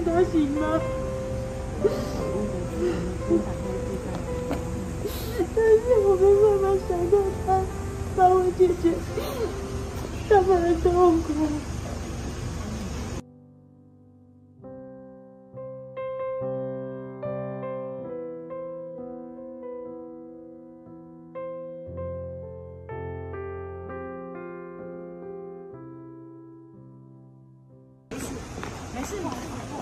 看他行吗？但是我没办法想到他帮我解决他们的痛苦。 没事吗？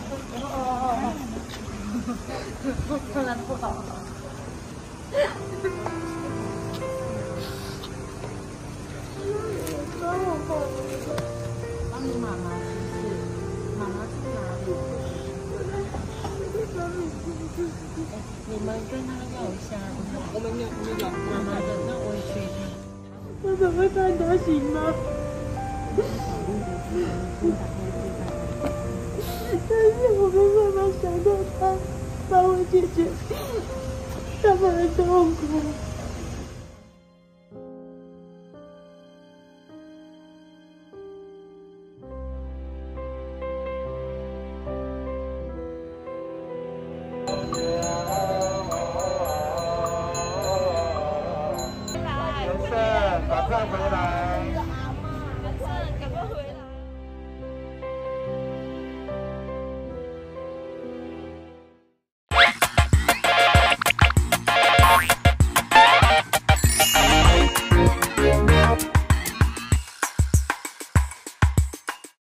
突然不好。帮你妈妈是不是？妈妈去哪里？你们跟他要一下，我们没有妈妈的，那我也去一下。 我怎么看他行吗？但是我没办法想到他帮我解决他们的痛苦。